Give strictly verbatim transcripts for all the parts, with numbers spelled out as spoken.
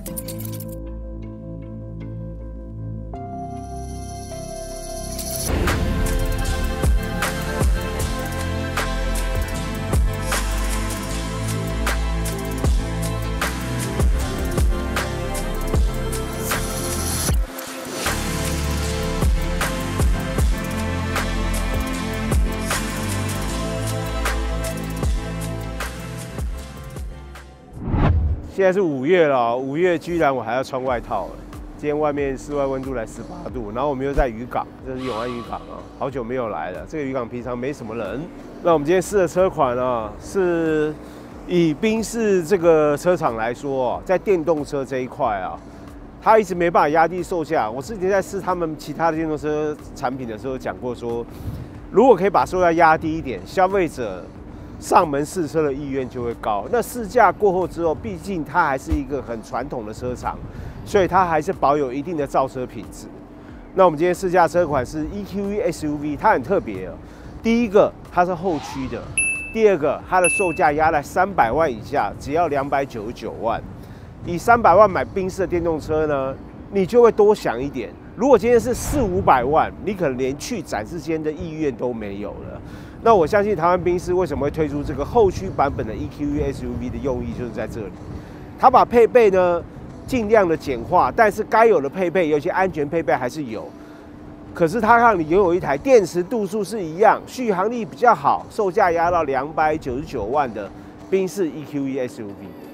现在是五月了，五月居然我还要穿外套了。今天外面室外温度来十八度，然后我们又在渔港，这是永安渔港啊，好久没有来了。这个渔港平常没什么人。那我们今天试的车款啊，是以宾士这个车厂来说，在电动车这一块啊，它一直没办法压低售价。我之前在试他们其他的电动车产品的时候讲过说，如果可以把售价压低一点，消费者上门试车的意愿就会高。那试驾过后之后，毕竟它还是一个很传统的车厂，所以它还是保有一定的造车品质。那我们今天试驾车款是 E Q E S U V， 它很特别哦。第一个，它是后驱的；第二个，它的售价压在三百万以下，只要两百九十九万。以三百万买宾士的电动车呢，你就会多想一点。如果今天是四五百万，你可能连去展示间的意愿都没有了。那我相信台湾宾士为什么会推出这个后驱版本的 E Q E S U V 的用意就是在这里，它把配备呢尽量的简化，但是该有的配备，尤其安全配备还是有。可是它让你拥有一台电池度数是一样，续航力比较好，售价压到两百九十九万的宾士 E Q E S U V。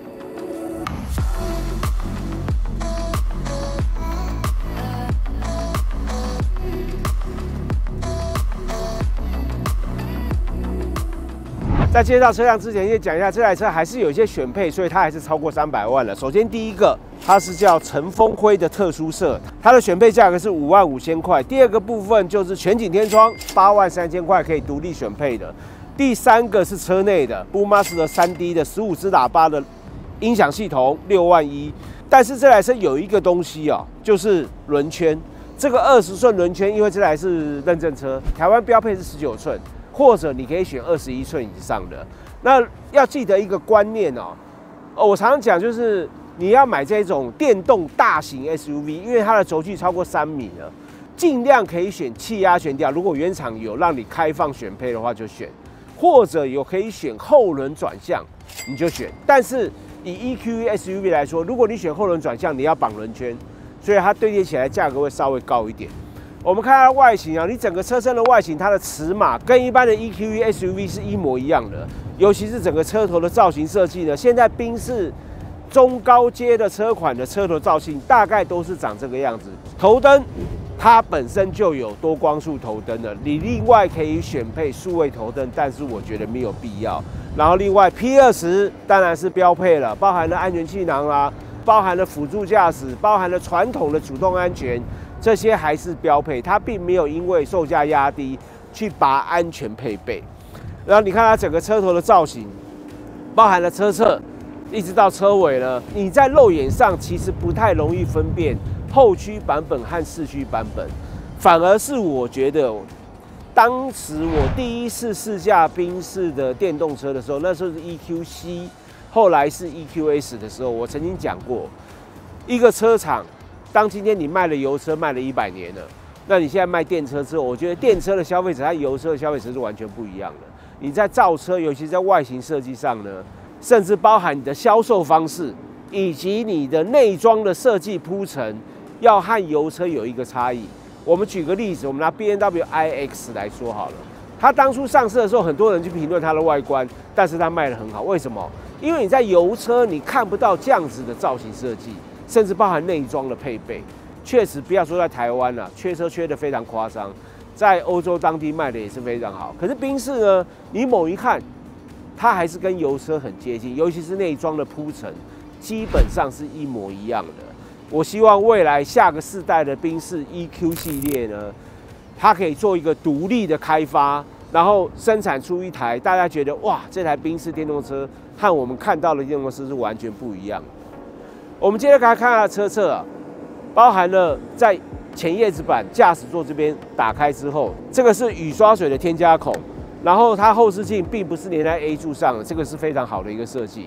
在介绍车辆之前，先讲一下这台车还是有一些选配，所以它还是超过三百万了。首先第一个，它是叫晨风灰的特殊色，它的选配价格是五万五千块。第二个部分就是全景天窗，八万三千块可以独立选配的。第三个是车内的 Boomas 的 三 D 的十五支喇叭的音响系统，六万一。但是这台车有一个东西啊，就是轮圈。这个二十寸轮圈，因为这台是认证车，台湾标配是十九寸。或者你可以选二十一寸以上的。那要记得一个观念哦，哦，我常常讲就是你要买这种电动大型 S U V， 因为它的轴距超过三米了，尽量可以选气压悬吊。如果原厂有让你开放选配的话就选，或者有可以选后轮转向你就选。但是以 E Q E S U V 来说，如果你选后轮转向，你要绑轮圈，所以它对接起来价格会稍微高一点。我们看它的外形啊，你整个车身的外形，它的尺码跟一般的 E Q E S U V 是一模一样的，尤其是整个车头的造型设计呢。现在宾士中高阶的车款的车头造型大概都是长这个样子。头灯它本身就有多光束头灯的，你另外可以选配数位头灯，但是我觉得没有必要。然后另外 P 二十 当然是标配了，包含了安全气囊啊，包含了辅助驾驶，包含了传统的主动安全。这些还是标配，它并没有因为售价压低去拔安全配备。然后你看它整个车头的造型，包含了车侧一直到车尾呢，你在肉眼上其实不太容易分辨后驱版本和四驱版本，反而是我觉得，当时我第一次试驾宾士的电动车的时候，那时候是 E Q C， 后来是 E Q S 的时候，我曾经讲过，一个车厂。当今天你卖了油车卖了一百年了，那你现在卖电车之后，我觉得电车的消费者和油车的消费者是完全不一样的。你在造车，尤其在外形设计上呢，甚至包含你的销售方式以及你的内装的设计铺陈，要和油车有一个差异。我们举个例子，我们拿 B M W i X 来说好了，它当初上市的时候，很多人去评论它的外观，但是它卖得很好，为什么？因为你在油车你看不到这样子的造型设计。甚至包含内装的配备，确实不要说在台湾了、啊，缺车缺得非常夸张，在欧洲当地卖的也是非常好。可是宾士呢，你猛一看，它还是跟油车很接近，尤其是内装的铺陈，基本上是一模一样的。我希望未来下个世代的宾士 E Q 系列呢，它可以做一个独立的开发，然后生产出一台大家觉得哇，这台宾士电动车和我们看到的电动车是完全不一样的。我们接着来看它的车侧啊，包含了在前叶子板驾驶座这边打开之后，这个是雨刷水的添加孔，然后它后视镜并不是连在 A 柱上的，这个是非常好的一个设计。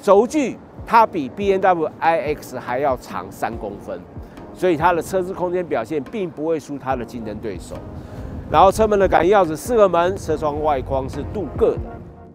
轴距它比 B M W i X 还要长三公分，所以它的车子空间表现并不会输它的竞争对手。然后车门的感应钥匙四个门，车窗外框是镀铬的。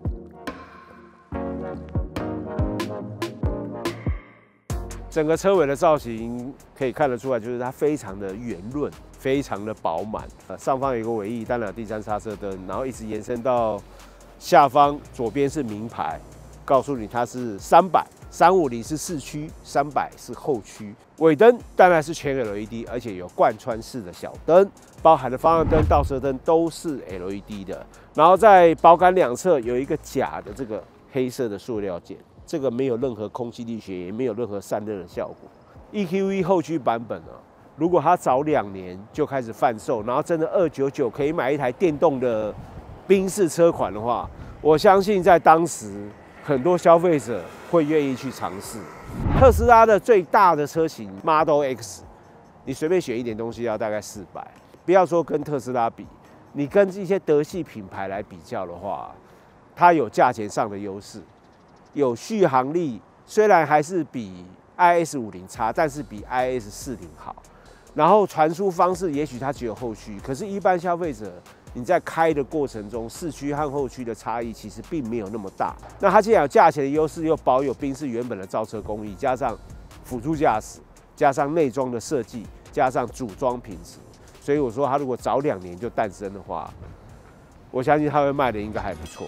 整个车尾的造型可以看得出来，就是它非常的圆润，非常的饱满。呃，上方有一个尾翼单两第三刹车灯，然后一直延伸到下方，左边是名牌，告诉你它是三百。三五零是四驱，三百是后驱。尾灯当然是全 L E D， 而且有贯穿式的小灯，包含的方向灯、倒车灯都是 L E D 的。然后在保杆两侧有一个假的这个黑色的塑料件，这个没有任何空气力学，也没有任何散热的效果。E Q E 后驱版本啊，如果它早两年就开始贩售，然后真的二九九可以买一台电动的宾士车款的话，我相信在当时很多消费者会愿意去尝试。特斯拉的最大的车型 Model X， 你随便选一点东西要大概四百，不要说跟特斯拉比，你跟一些德系品牌来比较的话，它有价钱上的优势，有续航力，虽然还是比 i S 五零差，但是比 i S 四零好。然后传输方式也许它只有后驱，可是一般消费者你在开的过程中，四驱和后驱的差异其实并没有那么大。那它既然有价钱的优势，又保有宾士原本的造车工艺，加上辅助驾驶，加上内装的设计，加上组装品质，所以我说它如果早两年就诞生的话，我相信它会卖的应该还不错。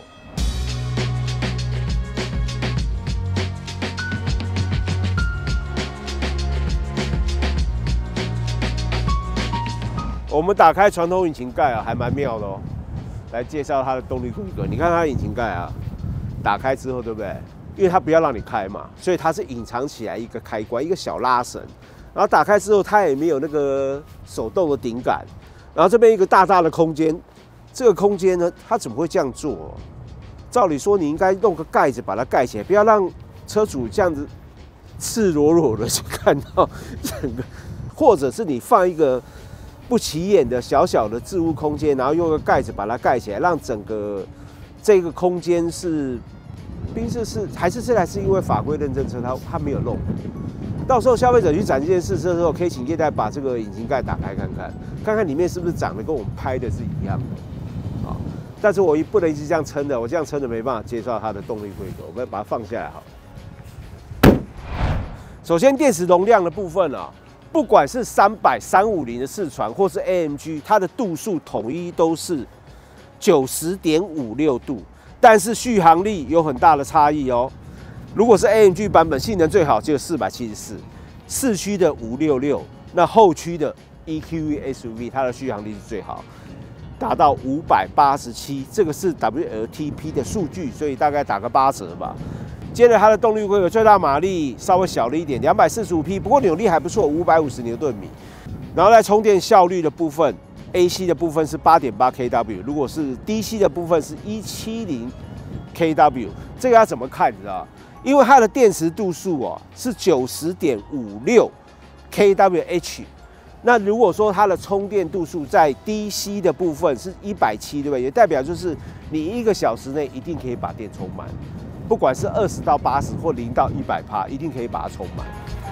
我们打开传统引擎盖啊，还蛮妙的哦。来介绍它的动力规格，你看它的引擎盖啊，打开之后，对不对？因为它不要让你开嘛，所以它是隐藏起来一个开关，一个小拉绳。然后打开之后，它也没有那个手动的顶杆。然后这边一个大大的空间，这个空间呢，它怎么会这样做哦？照理说你应该弄个盖子把它盖起来，不要让车主这样子赤裸裸的去看到整个，或者是你放一个不起眼的小小的置物空间，然后用个盖子把它盖起来，让整个这个空间是宾士是还是这台是因为法规认证车，它它没有弄。到时候消费者去展现试车的时候，可以请业代把这个引擎盖打开看看，看看里面是不是长得跟我们拍的是一样的啊。但是我不能一直这样撑的，我这样撑的没办法介绍它的动力规格，我们把它放下来好了。首先电池容量的部分啊。不管是三百、三五零的四传，或是 A M G， 它的度数统一都是九十点五六度，但是续航力有很大的差异哦。如果是 A M G 版本，性能最好只有四百七十四，四驱的五六六，那后驱的 E Q E S U V 它的续航力是最好，达到五百八十七，这个是 W L T P 的数据，所以大概打个八折吧。接着它的动力规格，最大马力稍微小了一点，两百四十五匹，不过扭力还不错，五百五十牛顿米。然后在充电效率的部分 ，A C 的部分是 八点八 k W， 如果是 D C 的部分是一百七十 k W。这个要怎么看？你知道？因为它的电池度数哦是 九十点五六 k W H， 那如果说它的充电度数在 D C 的部分是一百七十，对不对？也代表就是你一个小时内一定可以把电充满。不管是二十到八十或零到一百趴，一定可以把它充满。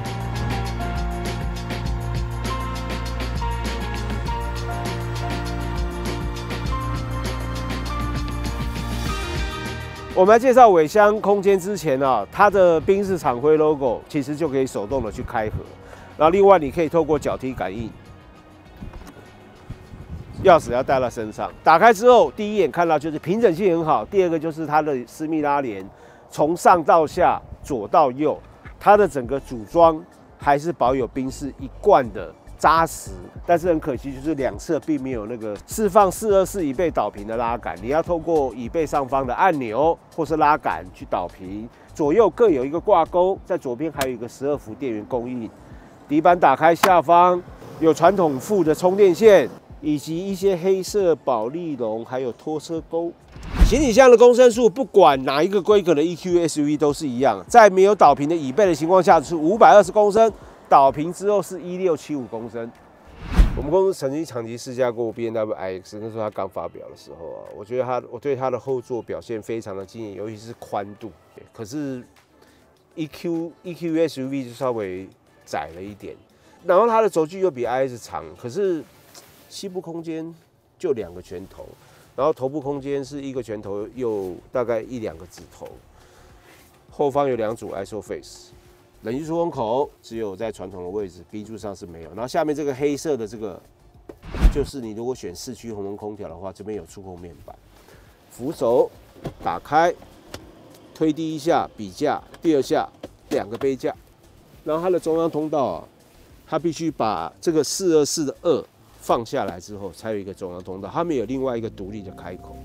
我们来介绍尾箱空间之前啊，它的宾士厂徽 logo 其实就可以手动的去开合，然后另外你可以透过脚踢感应。钥匙要带到身上，打开之后，第一眼看到就是平整性很好，第二个就是它的私密拉帘。从上到下，左到右，它的整个组装还是保有宾士一贯的扎实，但是很可惜，就是两侧并没有那个释放四二四椅背导平的拉杆，你要透过椅背上方的按钮或是拉杆去导平。左右各有一个挂钩，在左边还有一个十二伏电源供应。底板打开，下方有传统副的充电线，以及一些黑色保丽龙，还有拖车钩。行李箱的公升数，不管哪一个规格的 E Q S U V 都是一样，在没有导平的椅背的情况下是五百二十公升，导平之后是一六七五公升。我们公司曾经长期试驾过 B M W i X， 那时候它刚发表的时候啊，我觉得它，我对它的后座表现非常的惊艳，尤其是宽度。可是 E Q E Q U S U V 就稍微窄了一点，然后它的轴距又比 I S 长，可是膝部空间就两个拳头，然后头部空间是一个拳头又大概一两个指头，后方有两组 ISOFACE， 冷气出风口只有在传统的位置 ，B 柱上是没有，然后下面这个黑色的这个就是你如果选四驱恒温空调的话，这边有触控面板，扶手打开。推第一下笔架，第二下两个杯架，然后它的中央通道啊，它必须把这个四二四的二放下来之后，才有一个中央通道，它没有另外一个独立的开口。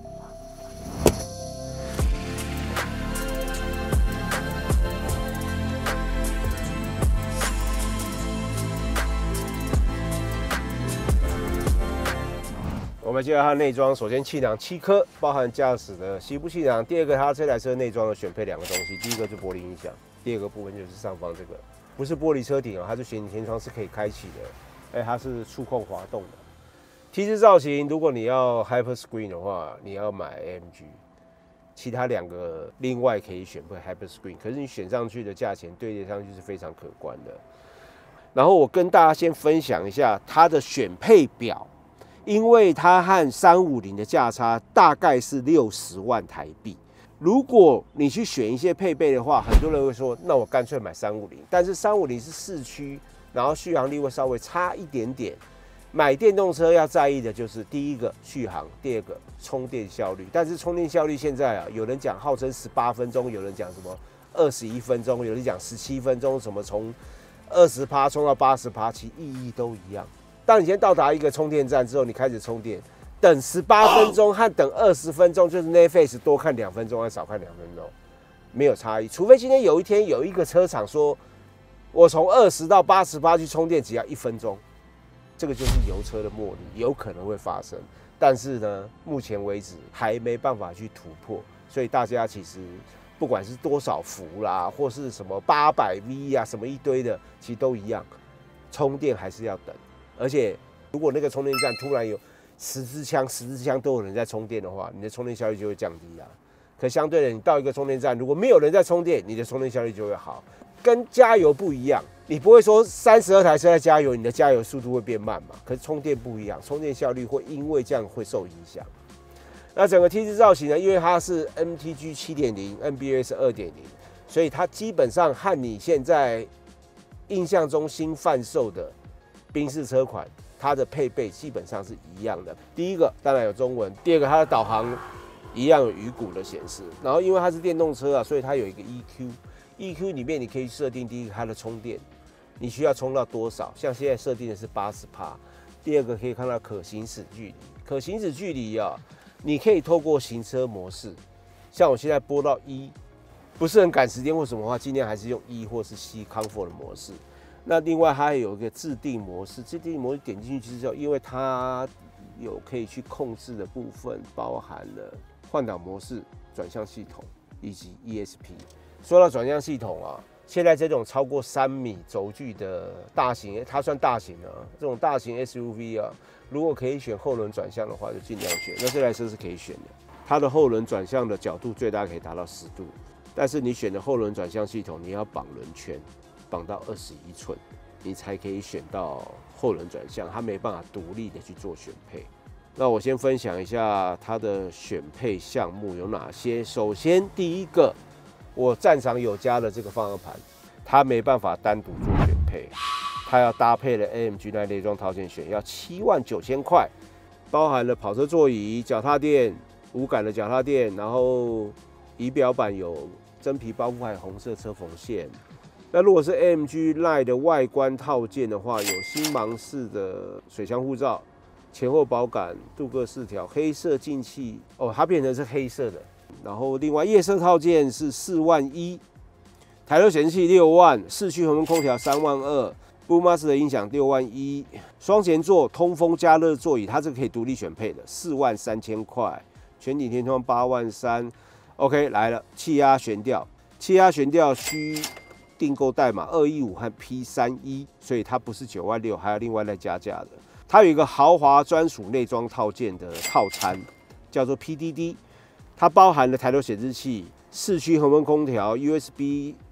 我们介绍它的内装，首先气囊七颗，包含驾驶的膝部气囊。第二个，它这台车内装的选配两个东西，第一个是玻璃音响，第二个部分就是上方这个，不是玻璃车顶啊，它是悬停天窗是可以开启的，哎，它是触控滑动的。T 字造型，如果你要 Hyper Screen 的话，你要买 A M G， 其他两个另外可以选配 Hyper Screen， 可是你选上去的价钱对叠上去是非常可观的。然后我跟大家先分享一下它的选配表。因为它和三五零的价差大概是六十万台币，如果你去选一些配备的话，很多人会说，那我干脆买三五零。但是三五零是四驱，然后续航力会稍微差一点点。买电动车要在意的就是第一个续航，第二个充电效率。但是充电效率现在啊，有人讲号称十八分钟，有人讲什么二十一分钟，有人讲十七分钟，什么从二十趴充到八十趴，其意义都一样。当你先到达一个充电站之后，你开始充电，等十八分钟和等二十分钟，就是 Netflix 多看两分钟还少看两分钟，没有差异。除非今天有一天有一个车厂说，我从二十到八十八去充电只要一分钟，这个就是油车的末日，有可能会发生。但是呢，目前为止还没办法去突破，所以大家其实不管是多少伏啦，或是什么八百 V 啊，什么一堆的，其实都一样，充电还是要等。而且，如果那个充电站突然有十支枪、十支枪都有人在充电的话，你的充电效率就会降低啊。可相对的，你到一个充电站，如果没有人在充电，你的充电效率就会好。跟加油不一样，你不会说三十二台车在加油，你的加油速度会变慢嘛？可是充电不一样，充电效率会因为这样会受影响。那整个 T 字造型呢，因为它是 M T G 七点零、N B A 是二点零，所以它基本上和你现在印象中新贩售的宾士车款，它的配备基本上是一样的。第一个当然有中文，第二个它的导航一样有鱼骨的显示。然后因为它是电动车啊，所以它有一个 E Q，E Q 里面你可以设定第一个它的充电，你需要充到多少？像现在设定的是八十趴。第二个可以看到可行驶距离，可行驶距离啊，你可以透过行车模式，像我现在拨到一，不是很赶时间或什么的话，尽量还是用一或是 C Comfort 的模式。那另外它还有一个自定模式，自定模式点进去之后，因为它有可以去控制的部分，包含了换挡模式、转向系统以及 E S P。说到转向系统啊，现在这种超过三米轴距的大型，它算大型啊，这种大型 S U V 啊，如果可以选后轮转向的话，就尽量选。那这台车是可以选的，它的后轮转向的角度最大可以达到十度，但是你选的后轮转向系统，你要绑轮圈。绑到二十一寸，你才可以选到后轮转向，它没办法独立的去做选配。那我先分享一下它的选配项目有哪些。首先，第一个，我赞赏有加的这个方向盘，它没办法单独做选配，它要搭配了 A M G 那内装套件选，要七万九千块，包含了跑车座椅、脚踏垫、无感的脚踏垫，然后仪表板有真皮包覆，还有红色车缝线。那如果是 A M G Line 的外观套件的话，有星芒式的水箱护罩、前后保杆、镀铬饰条、黑色进气哦，它变成是黑色的。然后另外夜色套件是四万一，抬头显示器六万，四驱恒温空调三万二 ，Boomas 的音响六万一，双前座通风加热座椅，它这个可以独立选配的，四万三千块，全景天窗八万三。OK 来了，气压悬吊，气压悬吊需订购代码二一五和 P 三一，所以它不是九万六，还要另外再加价的。它有一个豪华专属内装套件的套餐，叫做 P D D， 它包含了抬头显示器、四驱恒温空调、U S B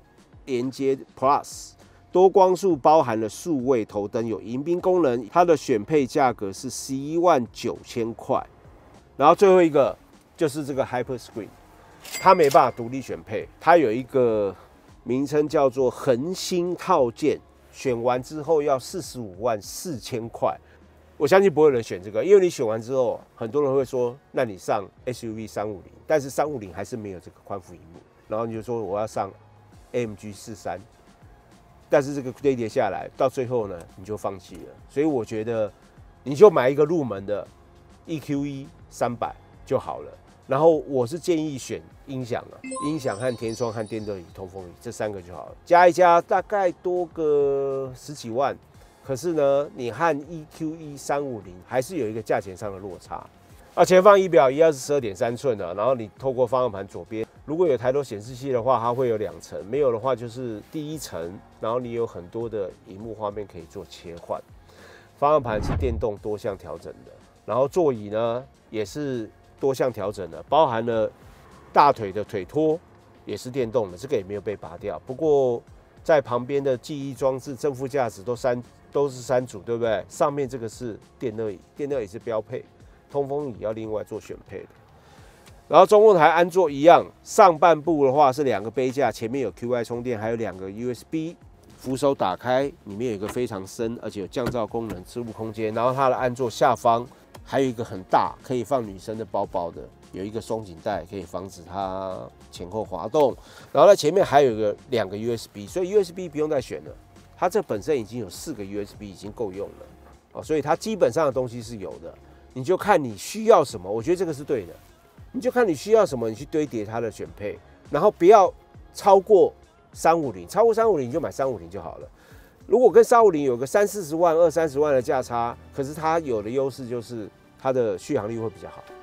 连接 Plus。多光束包含了数位头灯，有迎宾功能，它的选配价格是十一万九千块。然后最后一个就是这个 Hyper Screen， 它没办法独立选配，它有一个名称叫做恒星套件，选完之后要四十五万四千块。我相信不会有人选这个，因为你选完之后，很多人会说，那你上 S U V 三五零，但是三五零还是没有这个宽幅萤幕，然后你就说我要上 A M G 四三。但是这个堆叠下来，到最后呢，你就放弃了。所以我觉得，你就买一个入门的 E Q E 三百就好了。然后我是建议选音响啊，音响和天窗和电动椅、通风椅这三个就好了，加一加大概多个十几万。可是呢，你和 E Q E 三五零还是有一个价钱上的落差。啊，前方仪表一样是十二点三寸的，然后你透过方向盘左边，如果有抬头显示器的话，它会有两层；没有的话就是第一层，然后你有很多的萤幕画面可以做切换。方向盘是电动多项调整的，然后座椅呢也是多项调整的，包含了大腿的腿托也是电动的，这个也没有被拔掉。不过在旁边的记忆装置、正负驾驶都三都是三组，对不对？上面这个是电热椅，电热椅是标配。通风椅要另外做选配的，然后中控台安座一样，上半部的话是两个杯架，前面有 Q I 充电，还有两个 U S B， 扶手打开，里面有一个非常深而且有降噪功能置物空间，然后它的安座下方还有一个很大可以放女生的包包的，有一个松紧带可以防止它前后滑动，然后在前面还有一个两个 U S B， 所以 U S B 不用再选了，它这本身已经有四个 U S B 已经够用了，哦，所以它基本上的东西是有的。你就看你需要什么，我觉得这个是对的。你就看你需要什么，你去堆叠它的选配，然后不要超过三五零，超过三五零你就买三五零就好了。如果跟三五零有个三四十万、二三十万的价差，可是它有的优势就是它的续航力会比较好。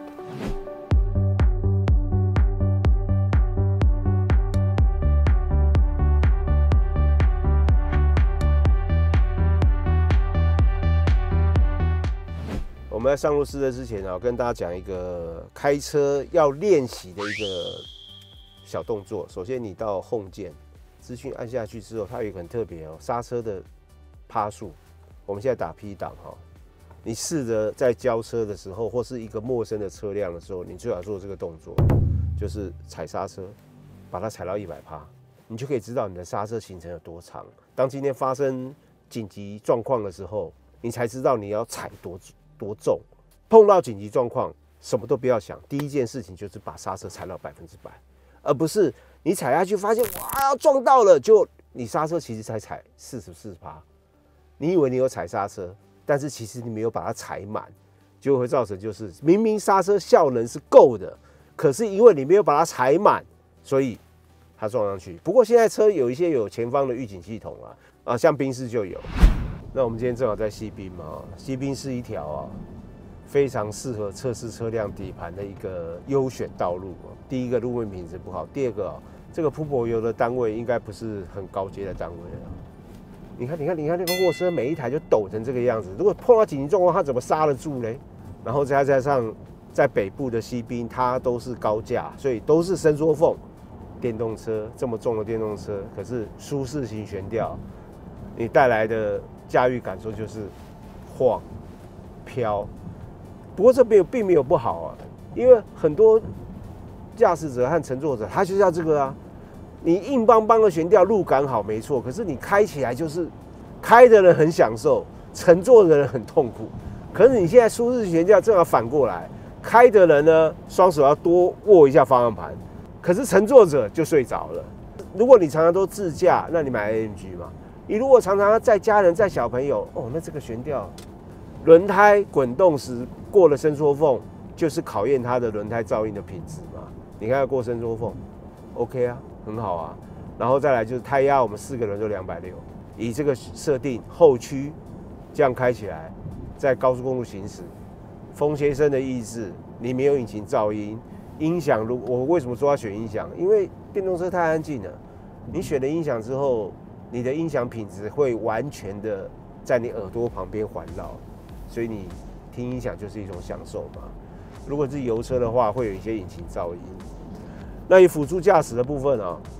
我们在上路试车之前啊，跟大家讲一个开车要练习的一个小动作。首先，你到 Home 键资讯按下去之后，它有一个很特别哦，刹车的趴数。我们现在打 P 档哈，你试着在交车的时候，或是一个陌生的车辆的时候，你最好做这个动作，就是踩刹车，把它踩到一百趴，你就可以知道你的刹车行程有多长。当今天发生紧急状况的时候，你才知道你要踩多多重。碰到紧急状况，什么都不要想，第一件事情就是把刹车踩到百分之百，而不是你踩下去发现哇要撞到了，就你刹车其实才踩四十四趴，你以为你有踩刹车，但是其实你没有把它踩满，就会造成就是明明刹车效能是够的，可是因为你没有把它踩满，所以它撞上去。不过现在车有一些有前方的预警系统啊，啊像宾士就有。那我们今天正好在西滨嘛，西滨是一条啊非常适合测试车辆底盘的一个优选道路。第一个路面品质不好，第二个这个铺柏油的单位应该不是很高阶的单位了。你看，你看，你看那个货车每一台就抖成这个样子，如果碰到紧急状况，它怎么刹得住嘞？然后再加上在北部的西滨，它都是高架，所以都是伸缩缝。电动车这么重的电动车，可是舒适型悬吊，你带来的驾驭感受就是晃、飘。不过这边并没有不好啊，因为很多驾驶者和乘坐者他就是要这个啊。你硬邦邦的悬吊，路感好没错，可是你开起来就是开的人很享受，乘坐的人很痛苦。可是你现在舒适悬吊正好反过来，开的人呢双手要多握一下方向盘，可是乘坐者就睡着了。如果你常常都自驾，那你买 A M G 嘛。你如果常常载家人、载小朋友，哦，那这个悬吊，轮胎滚动时过了伸缩缝，就是考验它的轮胎噪音的品质嘛。你看要过伸缩缝 ，OK 啊，很好啊。然后再来就是胎压，我们四个人就两百六，以这个设定后驱，这样开起来，在高速公路行驶，风先生的意志，你没有引擎噪音，音响如我为什么说要选音响？因为电动车太安静了，你选了音响之后，你的音响品质会完全的在你耳朵旁边环绕，所以你听音响就是一种享受嘛。如果是油车的话，会有一些引擎噪音。那以辅助驾驶的部分啊，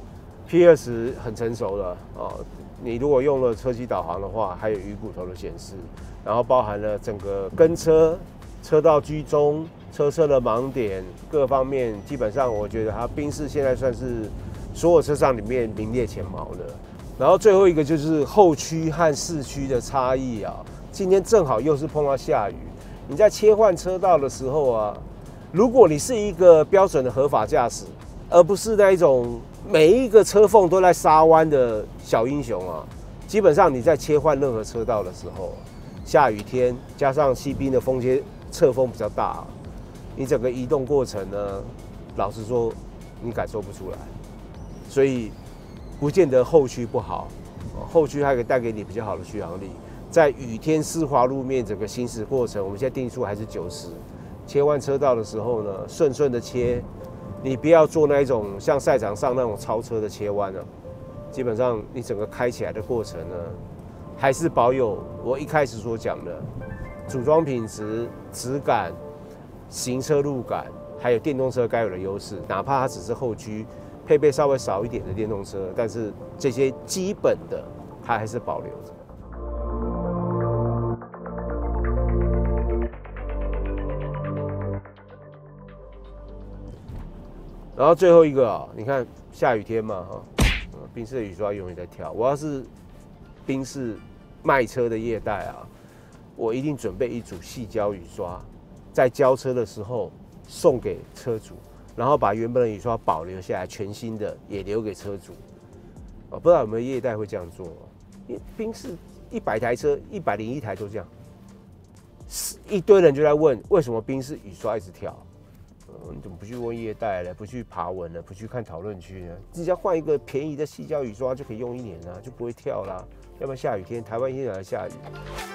P 二十很成熟了哦。你如果用了车机导航的话，还有鱼骨头的显示，然后包含了整个跟车、车道居中、车侧的盲点各方面，基本上我觉得它宾士现在算是所有车上里面名列前茅的。然后最后一个就是后驱和四驱的差异啊。今天正好又是碰到下雨，你在切换车道的时候啊，如果你是一个标准的合法驾驶，而不是那一种每一个车缝都在杀弯的小英雄啊，基本上你在切换任何车道的时候，下雨天加上西滨的风切侧风比较大，你整个移动过程呢，老实说你感受不出来，所以不见得后驱不好，后驱还可以带给你比较好的续航力。在雨天湿滑路面整个行驶过程，我们现在定速还是九十，切换车道的时候呢，顺顺的切。你不要做那一种像赛场上那种超车的切弯啊，基本上你整个开起来的过程呢，还是保有我一开始所讲的组装品质、质感、行车路感，还有电动车该有的优势。哪怕它只是后驱，配备稍微少一点的电动车，但是这些基本的它还是保留着。然后最后一个啊，你看下雨天嘛哈，宾士的雨刷永远在跳。我要是宾士卖车的业代啊，我一定准备一组细胶雨刷，在交车的时候送给车主，然后把原本的雨刷保留下来，全新的也留给车主。我不知道有没有业代会这样做，因为宾士一百台车，一百零一台都这样，一堆人就在问为什么宾士雨刷一直跳。你怎么不去问业代了？不去爬文了？不去看讨论区呢？只要换一个便宜的细胶雨刷就可以用一年啦，就不会跳啦。要不然下雨天，台湾依然下雨。